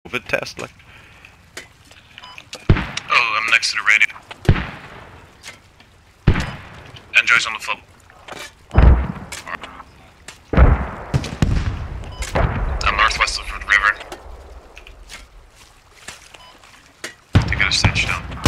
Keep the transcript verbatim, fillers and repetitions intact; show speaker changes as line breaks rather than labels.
COVID test, like.
Oh, I'm next to the radio. Enjoy's on the floor. I'm northwest of the river. To get a stage down.